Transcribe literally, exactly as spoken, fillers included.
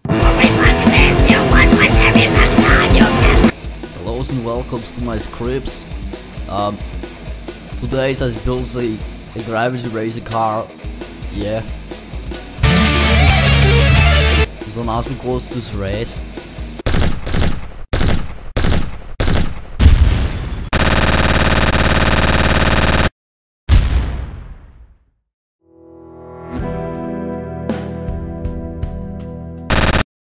Hello and welcome to my scripts. Um, today I built a, a gravity racing car. Yeah. So now we go to this race.